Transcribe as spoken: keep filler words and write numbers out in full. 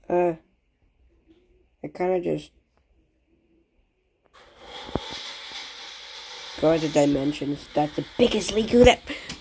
Uh, I kind of just go into dimensions. That's the biggest leak that